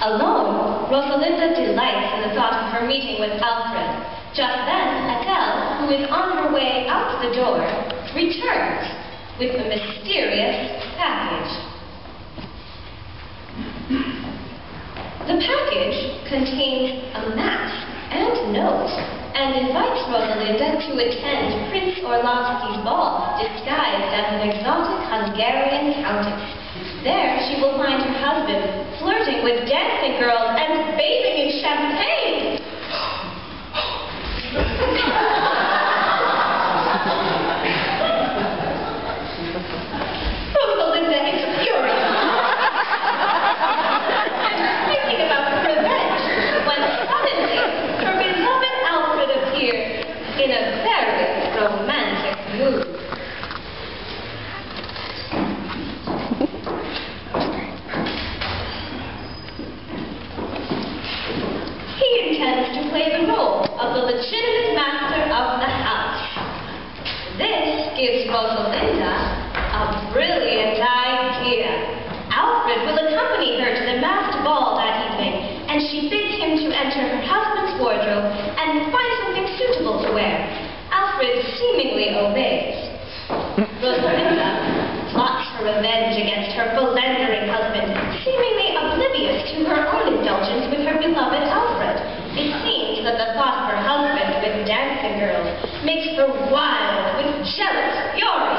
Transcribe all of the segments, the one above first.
Alone, Rosalinda delights in the thought of her meeting with Alfred. Just then, Adele, who is on her way out the door, returns with a mysterious package. The package contains a map and note and invites Rosalinda to attend Prince Orlovsky's ball disguised as an exotic Hungarian countess. There she will find her husband flirting with dancing girls and bathing in champagne. Rosalinda is furious. And thinking about revenge when suddenly her beloved Alfred appears in a very romantic mood. He intends to play the role of the legitimate master of the house. This gives Rosalinda a brilliant idea. Alfred will accompany her to the masked ball that evening, and she bids him to enter her husband's wardrobe and find something suitable to wear. Alfred seemingly obeys. Rosalinda plots her revenge against her philandering husband, seemingly oblivious to her own indulgence with her beloved Alfred. It seems that the thought of her husband with dancing girls makes her wild with jealous fury.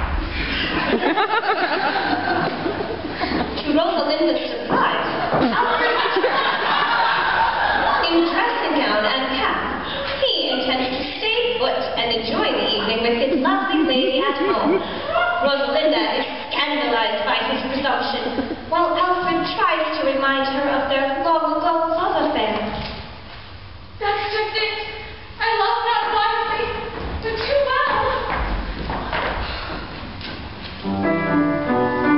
To Rosalinda's surprise, Alfred in dressing gown and cap. He intends to stay put and enjoy the evening with his lovely lady at home. Rosalinda is scandalized by his presumption, while Alfred tries to remind her of their long-ago love affair. That's just it. I love not wisely, but too well.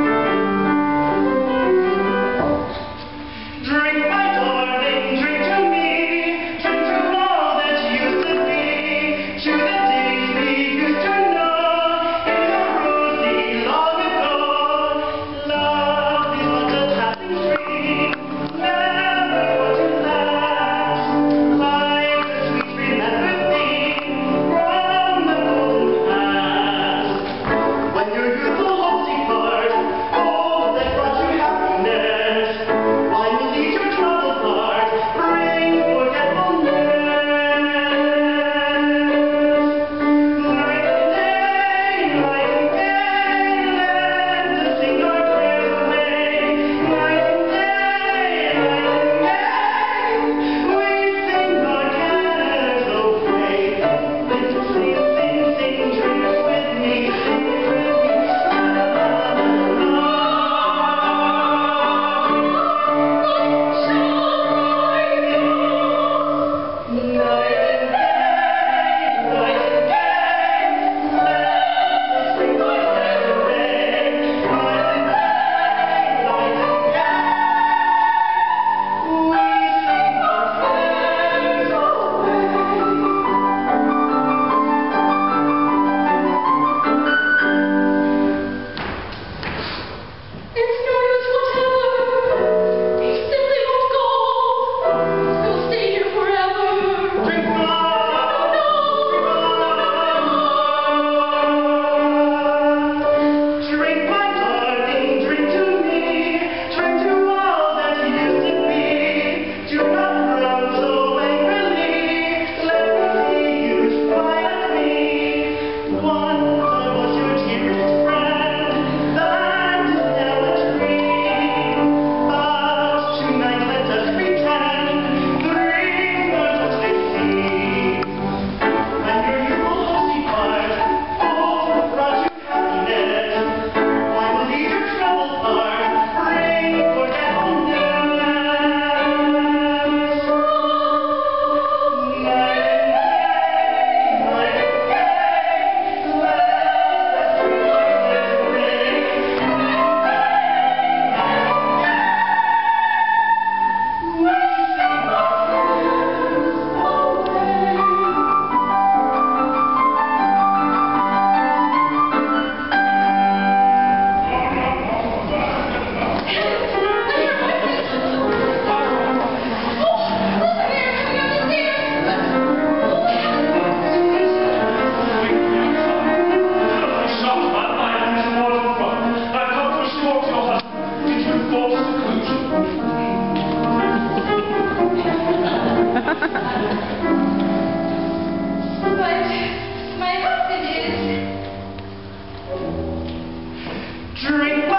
But my husband is... Drink